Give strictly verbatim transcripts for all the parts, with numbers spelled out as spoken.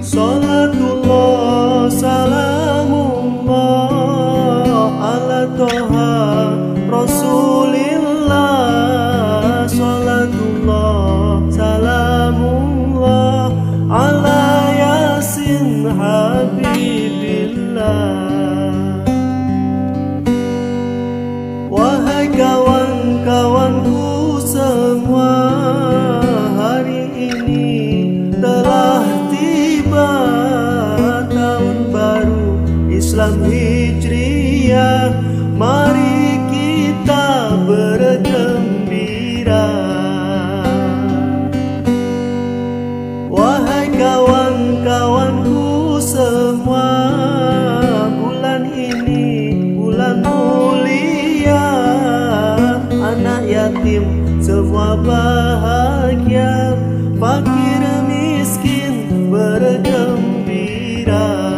Salatullah salamullah ala toha Rasulillah. Salatullah salamullah ala yasin habibillah. Wahai kawan-kawanku semua, hari ini telah tiba tahun baru Islam Hijriah. Mari kita bergembira. Wahai kawan-kawanku semua, bulan ini bulan mulia, anak yatim semua bahagia, fakir miskin bergembira.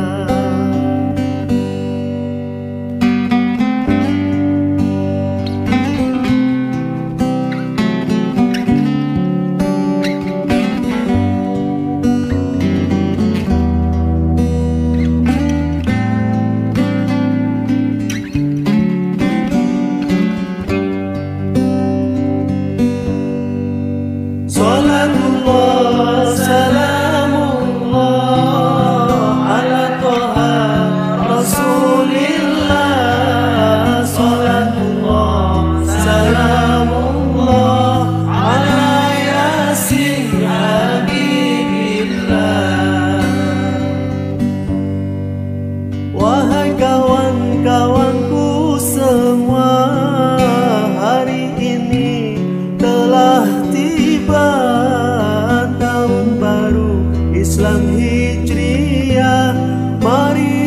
Salatullah salamullah ala toha Rasulillah. Salatullah salamullah ala yasin habibillah. Wahai kawan-kawanku semua, hari ini telah tiba tahun baru Islam Hijriah. Mari